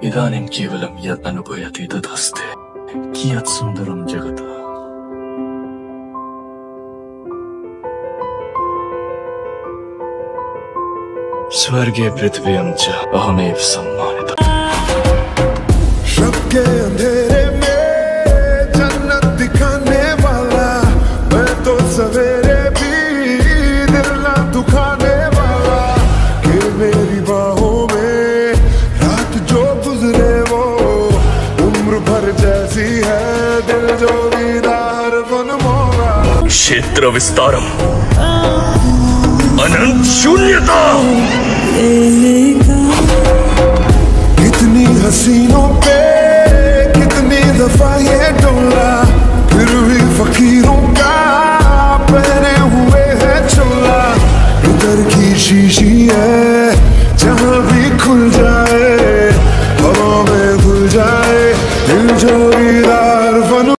इदानीं केवलं यत् अनुभूयते तदस्ति। कियत् सुन्दरं जगत्। स्वर्गे पृथ्व्यां च अहमेव सम्मानितः। शब के अंधेरे में जन्नत दिखाने वाला, मैं तो सवेरे भी दिल ना दुखाने वाला। कि मेरी बाहों में रात जो गुजरे वो उम्र भर जैसी है, दिल जो दीदार बन मोरा। क्षेत्र विस्तारम, अनंत शून्यता। कितनी हसीनों पे कितनी दफा ये डोला, फिर भी फकीरों का पहने हुए है चोला। इधर की शीशी है जहाँ भी खुल जाए, हवा में घुल जाए दिल जो